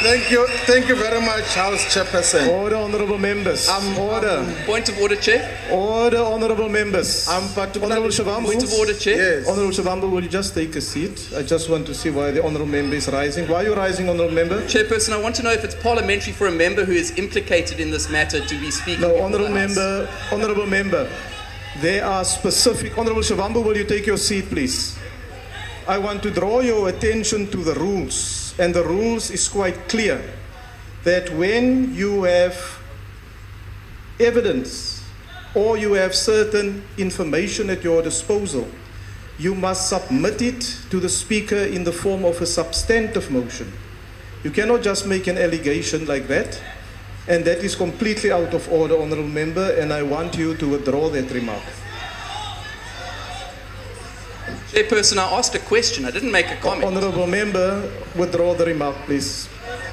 Thank you very much, House Chairperson. Order, honourable members. Order. Point of order, Chair. Order, honourable members. I'm particularly... Honourable Shavambu. Point of order, Chair. Yes. Honourable Shavambu, will you just take a seat? I just want to see why the honourable member is rising. Why are you rising, honourable member? Chairperson, I want to know if it's parliamentary for a member who is implicated in this matter to be speaking. No, before the House. honourable member, there are specific... Honourable Shavambu, will you take your seat, please? I want to draw your attention to the rules, and the rules is quite clear that when you have evidence or you have certain information at your disposal, you must submit it to the Speaker in the form of a substantive motion. You cannot just make an allegation like that, and that is completely out of order, honourable member, and I want you to withdraw that remark. Chairperson, I asked a question. I didn't make a comment. Honourable member, withdraw the remark, please.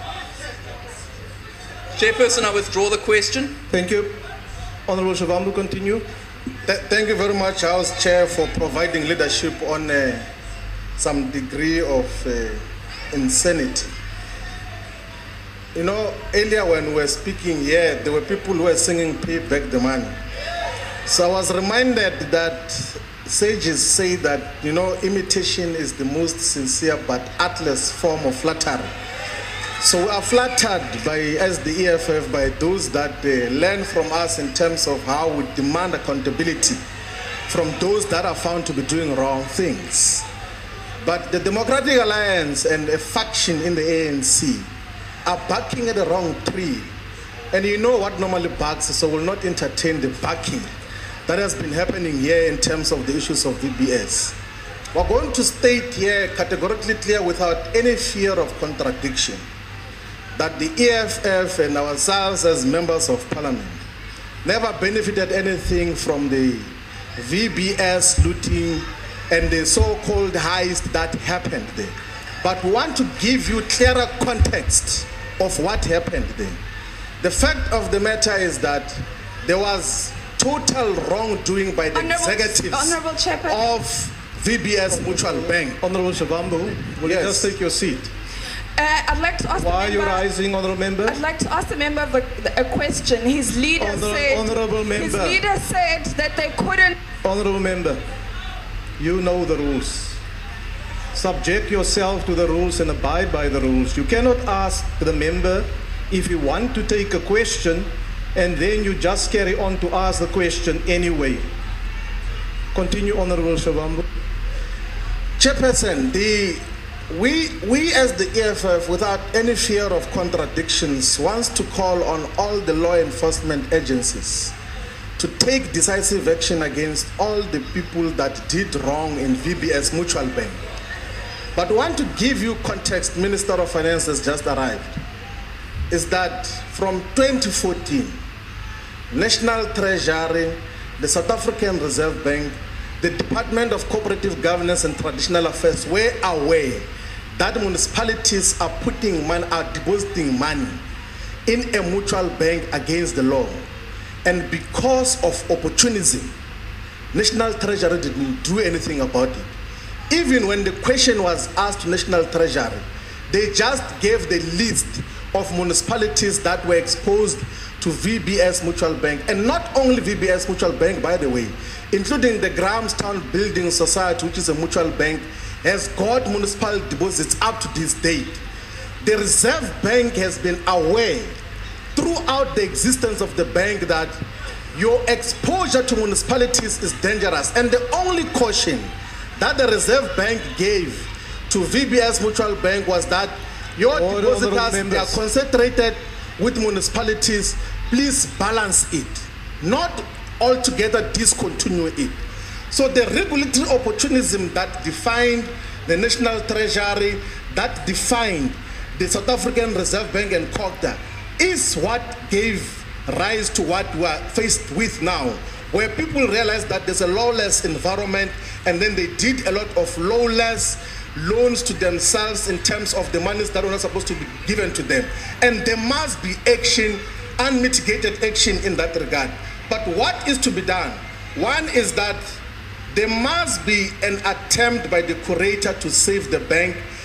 Chairperson, I withdraw the question. Thank you. Honourable Shavambu, continue. Thank you very much, House Chair, for providing leadership on some degree of insanity. You know, earlier when we were speaking here, there were people who were singing "Pay Back the Money." So I was reminded that sages say that, you know, imitation is the most sincere but artless form of flattery. So we are flattered by, as the EFF, by those that learn from us in terms of how we demand accountability from those that are found to be doing wrong things. But the Democratic Alliance and a faction in the ANC are barking at the wrong tree. And you know what normally barks, so we'll not entertain the barking that has been happening here in terms of the issues of VBS. We're going to state here categorically clear without any fear of contradiction that the EFF and ourselves as members of parliament never benefited anything from the VBS looting and the so-called heist that happened there. But we want to give you clearer context of what happened there. The fact of the matter is that there was total wrongdoing by the executives of VBS Mutual Bank. Honourable Shavambu, will you just take your seat? I'd like to ask Why are you rising, honourable member? I'd like to ask the member a question. His leader said that they couldn't. Honourable member, you know the rules. Subject yourself to the rules and abide by the rules. You cannot ask the member if you want to take a question and then you just carry on to ask the question anyway. Continue, Honourable Shavambu. Chairperson, we as the EFF, without any fear of contradictions, wants to call on all the law enforcement agencies to take decisive action against all the people that did wrong in VBS Mutual Bank. But I want to give you context. Minister of Finance has just arrived. Is that from 2014, National Treasury, the South African Reserve Bank, the Department of Cooperative Governance and Traditional Affairs were aware that municipalities are putting money, are depositing money in a mutual bank against the law. And because of opportunism, National Treasury didn't do anything about it. Even when the question was asked to National Treasury, they just gave the list of municipalities that were exposed to VBS Mutual Bank. And not only VBS Mutual Bank, by the way, including the Grahamstown Building Society, which is a mutual bank, has got municipal deposits up to this date. The Reserve Bank has been aware throughout the existence of the bank that your exposure to municipalities is dangerous. And the only caution that the Reserve Bank gave to VBS Mutual Bank was that your depositors, they are concentrated with municipalities. Please balance it, not altogether discontinue it. So the regulatory opportunism that defined the National Treasury, that defined the South African Reserve Bank and COGTA, is what gave rise to what we are faced with now, where people realize that there's a lawless environment, and then they did a lot of lawless loans to themselves in terms of the monies that were not supposed to be given to them. And there must be action, unmitigated action in that regard. But what is to be done? One is that there must be an attempt by the curator to save the bank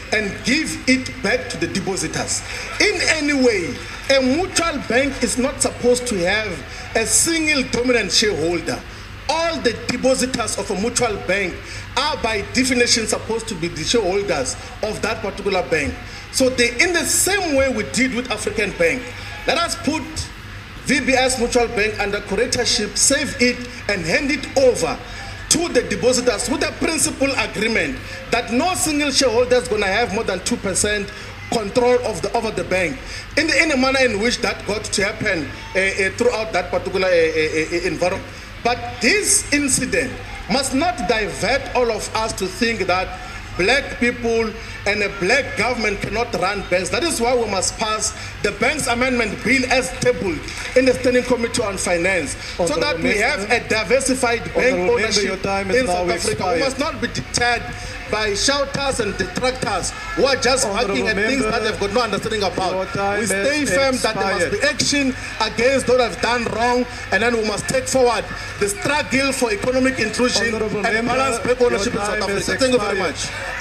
and give it back to the depositors. In any way, a mutual bank is not supposed to have a single dominant shareholder. All the depositors of a mutual bank are by definition supposed to be the shareholders of that particular bank. So in the same way we did with African Bank, let us put VBS Mutual Bank under curatorship, save it and hand it over to the depositors with a principal agreement that no single shareholder is going to have more than 2% control over the bank in a manner in which that got to happen throughout that particular environment. But this incident must not divert all of us to think that black people and a black government cannot run banks. That is why we must pass the Banks Amendment Bill as tabled in the Standing Committee on Finance, so that we have a diversified bank ownership in South Africa. We must not be deterred by shouters and detractors who are just barking at things that they've got no understanding about. We stay firm that there must be action against those who have done wrong, and then we must take forward the struggle for economic inclusion and balanced bank ownership in South Africa. Thank you very much.